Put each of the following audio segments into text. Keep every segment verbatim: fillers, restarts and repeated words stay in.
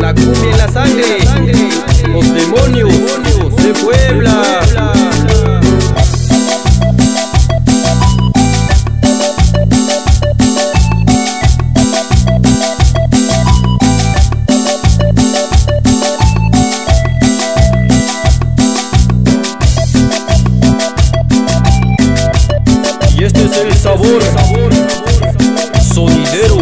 la cumbia en la sangre, los demonios de Puebla. Y este es el sabor sonidero.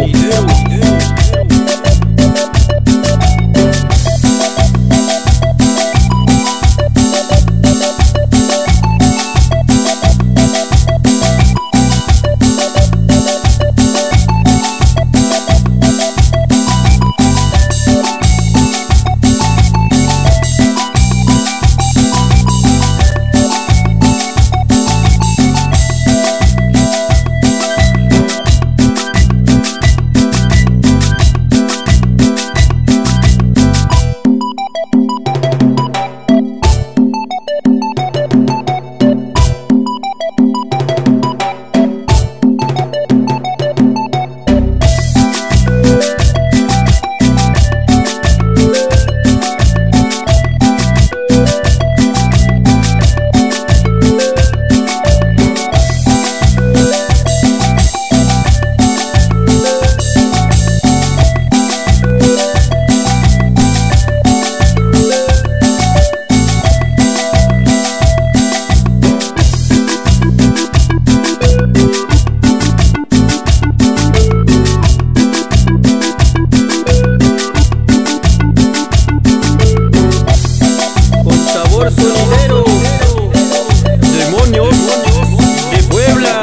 Sonidero, demonios de Puebla.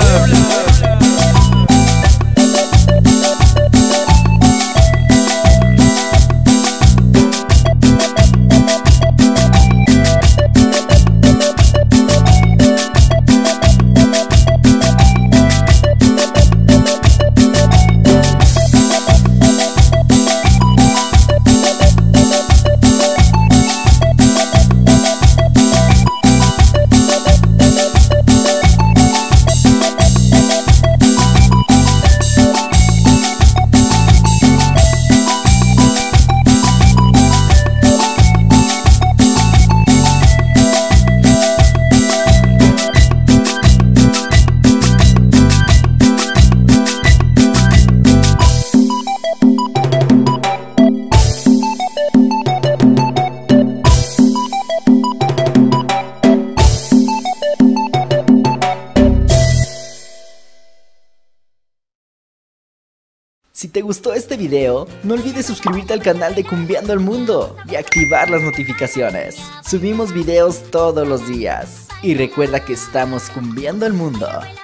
Si te gustó este video, no olvides suscribirte al canal de Cumbiando el Mundo y activar las notificaciones. Subimos videos todos los días. Y recuerda que estamos cumbiando el mundo.